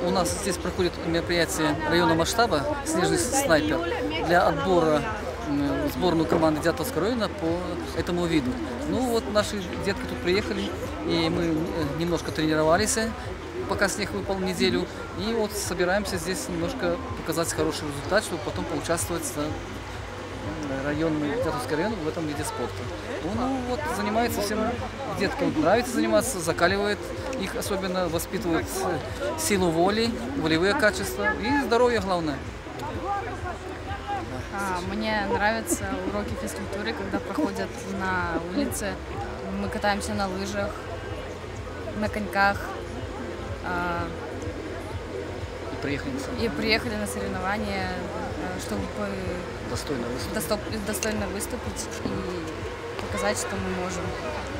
у нас здесь проходит мероприятие районного масштаба «Снежный снайпер» для отбора в сборную команды Дятловского района по этому виду. Ну вот наши детки тут приехали, и мы немножко тренировались, пока снег выпал неделю. И вот собираемся здесь немножко показать хороший результат, чтобы потом поучаствовать за районный Дятловский район в этом виде спорта. Ну вот занимается всем, деткам нравится заниматься, закаливает их, особенно воспитывает силу воли, волевые качества и здоровье главное. Мне нравятся уроки физкультуры, когда проходят на улице. Мы катаемся на лыжах, на коньках. И приехали на соревнования, чтобы достойно выступить и показать, что мы можем.